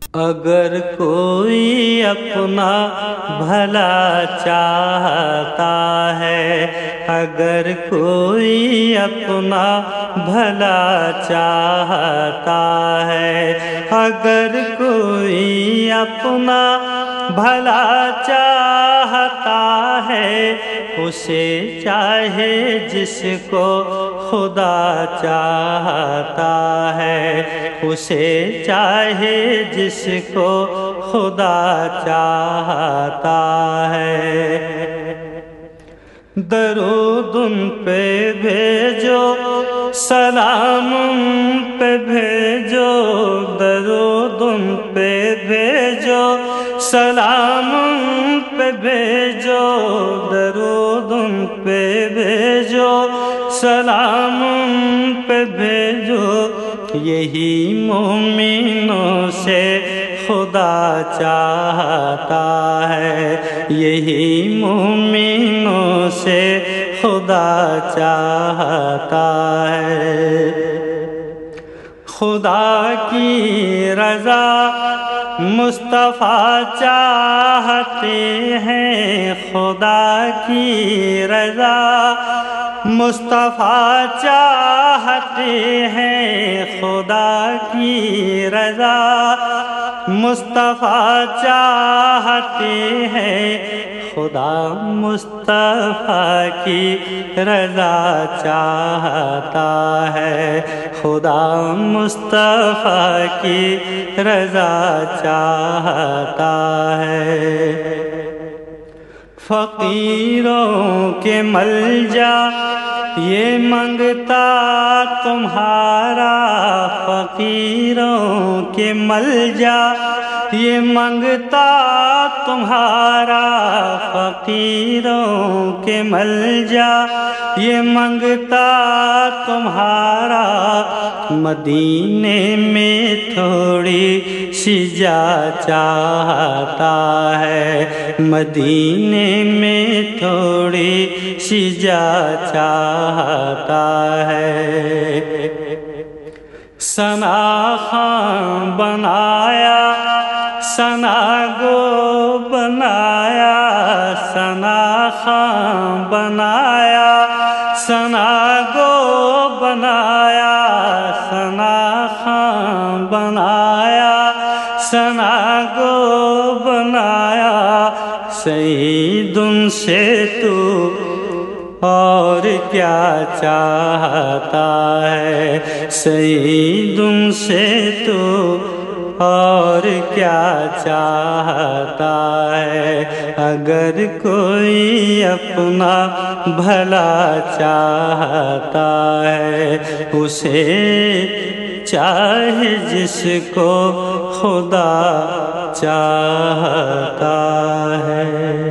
اگر کوئی اپنا بھلا چاہتا ہے، اگر کوئی اپنا بھلا چاہتا ہے، اگر کوئی اپنا بھلا چاہتا ہے، اسے چاہے جس کو خدا چاہتا ہے، اسے چاہے جس کو خدا چاہتا ہے۔ درود ان پہ بھیجو، سلام ان پہ بھیجو، درود ان پہ بھیجو، سلام ان پہ بھیجو، درود ان پہ بھیجو، سلام ان پہ بھیجو، یہی مومنوں سے خدا چاہتا ہے، یہی مومنوں سے خدا چاہتا ہے۔ خدا کی رضا مصطفیٰ چاہتے ہیں، خدا کی رضا مصطفیٰ چاہتے ہیں، خدا کی رضا مصطفیٰ چاہتے ہیں، خدا مصطفیٰ کی رضا چاہتا ہے، خدا مصطفیٰ کی رضا چاہتا ہے۔ فقیروں کے ملجا یہ منگتا تمہارا، فقیروں کے ملجا یہ منگتا تمہارا، فقیروں کے ملجا یہ منگتا تمہارا، مدینے میں تھوڑی سی جا چاہتا ہے، مدینے میں تھوڑی سی جا چاہتا ہے۔ ثنا خاں بنایا، ثنا گو بنایا، ثنا خاں بنایا، ثنا گو بنایا، ثنا خاں بنایا، ثنا گو بنایا، سعید ان سے تو اور کیا چاہتا ہے، سعید ان سے تو اور کیا چاہتا ہے۔ اگر کوئی اپنا بھلا چاہتا ہے، اسے چاہے جس کو خدا چاہتا ہے۔